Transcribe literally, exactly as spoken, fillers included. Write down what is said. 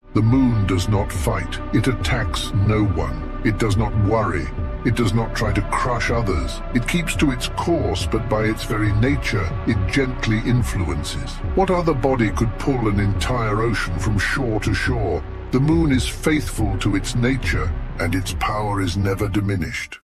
The moon does not fight. It attacks no one. It does not worry. It does not try to crush others. It keeps to its course, but by its very nature, it gently influences. What other body could pull an entire ocean from shore to shore? The moon is faithful to its nature, and its power is never diminished.